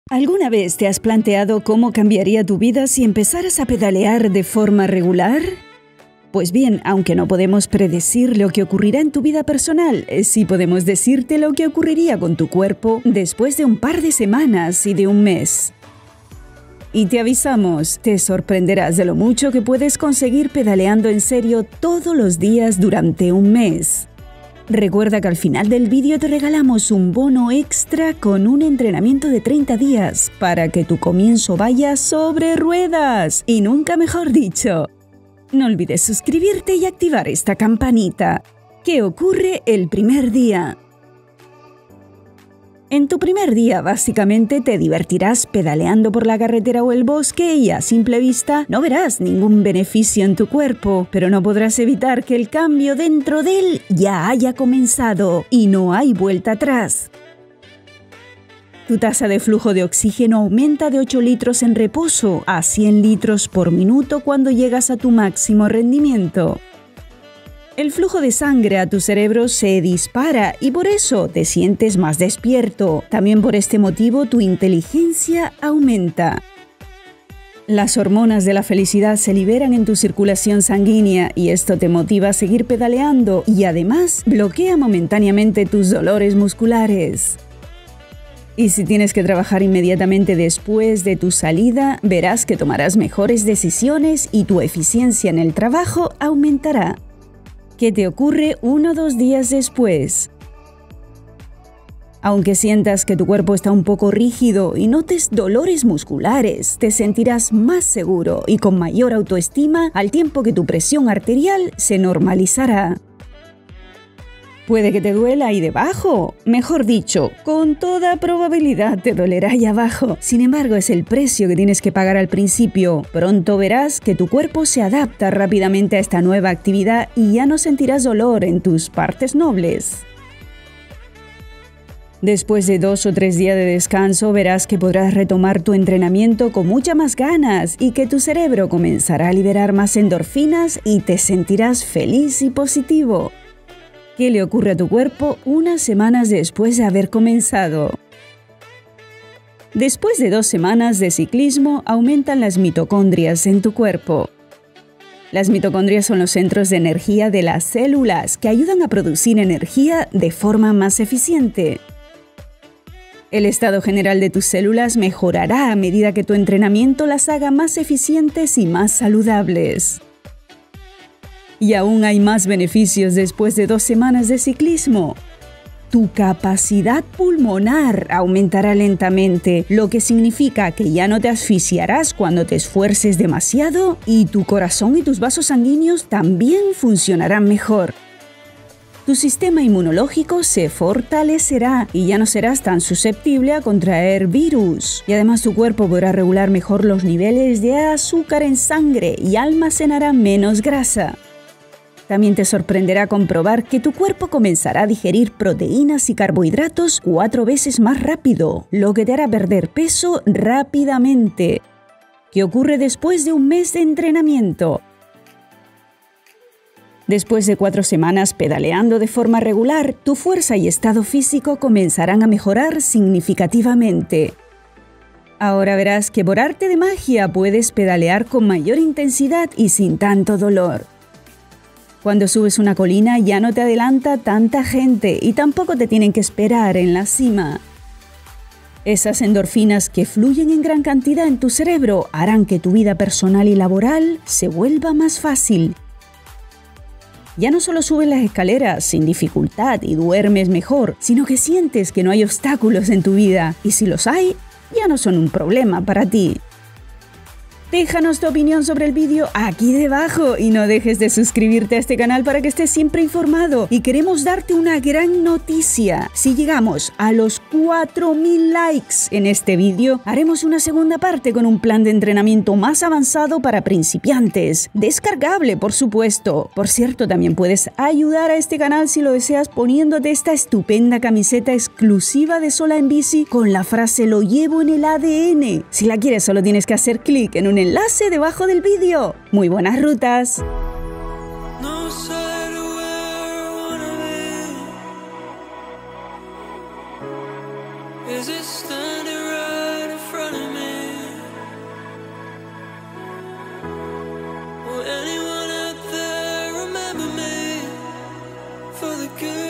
¿Alguna vez te has planteado cómo cambiaría tu vida si empezaras a pedalear de forma regular? Pues bien, aunque no podemos predecir lo que ocurrirá en tu vida personal, sí podemos decirte lo que ocurriría con tu cuerpo después de un par de semanas y de un mes. Y te avisamos, te sorprenderás de lo mucho que puedes conseguir pedaleando en serio todos los días durante un mes. Recuerda que al final del vídeo te regalamos un bono extra con un entrenamiento de 30 días para que tu comienzo vaya sobre ruedas, y nunca mejor dicho. No olvides suscribirte y activar esta campanita. ¿Qué ocurre el primer día? En tu primer día, básicamente, te divertirás pedaleando por la carretera o el bosque y a simple vista no verás ningún beneficio en tu cuerpo, pero no podrás evitar que el cambio dentro de él ya haya comenzado y no hay vuelta atrás. Tu tasa de flujo de oxígeno aumenta de 8 litros en reposo a 100 litros por minuto cuando llegas a tu máximo rendimiento. El flujo de sangre a tu cerebro se dispara y por eso te sientes más despierto. También por este motivo tu inteligencia aumenta. Las hormonas de la felicidad se liberan en tu circulación sanguínea y esto te motiva a seguir pedaleando y además bloquea momentáneamente tus dolores musculares. Y si tienes que trabajar inmediatamente después de tu salida, verás que tomarás mejores decisiones y tu eficiencia en el trabajo aumentará. ¿Qué te ocurre 1 o 2 días después? Aunque sientas que tu cuerpo está un poco rígido y notes dolores musculares, te sentirás más seguro y con mayor autoestima al tiempo que tu presión arterial se normalizará. Puede que te duela ahí debajo. Mejor dicho, con toda probabilidad te dolerá ahí abajo. Sin embargo, es el precio que tienes que pagar al principio. Pronto verás que tu cuerpo se adapta rápidamente a esta nueva actividad y ya no sentirás dolor en tus partes nobles. Después de 2 o 3 días de descanso, verás que podrás retomar tu entrenamiento con muchas más ganas y que tu cerebro comenzará a liberar más endorfinas y te sentirás feliz y positivo. ¿Qué le ocurre a tu cuerpo unas semanas después de haber comenzado? Después de 2 semanas de ciclismo, aumentan las mitocondrias en tu cuerpo. Las mitocondrias son los centros de energía de las células que ayudan a producir energía de forma más eficiente. El estado general de tus células mejorará a medida que tu entrenamiento las haga más eficientes y más saludables. Y aún hay más beneficios después de 2 semanas de ciclismo. Tu capacidad pulmonar aumentará lentamente, lo que significa que ya no te asfixiarás cuando te esfuerces demasiado y tu corazón y tus vasos sanguíneos también funcionarán mejor. Tu sistema inmunológico se fortalecerá y ya no serás tan susceptible a contraer virus. Y además tu cuerpo podrá regular mejor los niveles de azúcar en sangre y almacenará menos grasa. También te sorprenderá comprobar que tu cuerpo comenzará a digerir proteínas y carbohidratos 4 veces más rápido, lo que te hará perder peso rápidamente. ¿Qué ocurre después de un mes de entrenamiento? Después de 4 semanas pedaleando de forma regular, tu fuerza y estado físico comenzarán a mejorar significativamente. Ahora verás que por arte de magia puedes pedalear con mayor intensidad y sin tanto dolor. Cuando subes una colina ya no te adelanta tanta gente y tampoco te tienen que esperar en la cima. Esas endorfinas que fluyen en gran cantidad en tu cerebro harán que tu vida personal y laboral se vuelva más fácil. Ya no solo subes las escaleras sin dificultad y duermes mejor, sino que sientes que no hay obstáculos en tu vida y si los hay, ya no son un problema para ti. Déjanos tu opinión sobre el vídeo aquí debajo y no dejes de suscribirte a este canal para que estés siempre informado. Y queremos darte una gran noticia. Si llegamos a los 4000 likes en este vídeo, haremos una segunda parte con un plan de entrenamiento más avanzado para principiantes. Descargable, por supuesto. Por cierto, también puedes ayudar a este canal si lo deseas poniéndote esta estupenda camiseta exclusiva de Sola en Bici con la frase "Lo llevo en el ADN". Si la quieres, solo tienes que hacer clic en un enlace debajo del vídeo. ¡Muy buenas rutas! No sé where I wanna be. Is it standing right in good.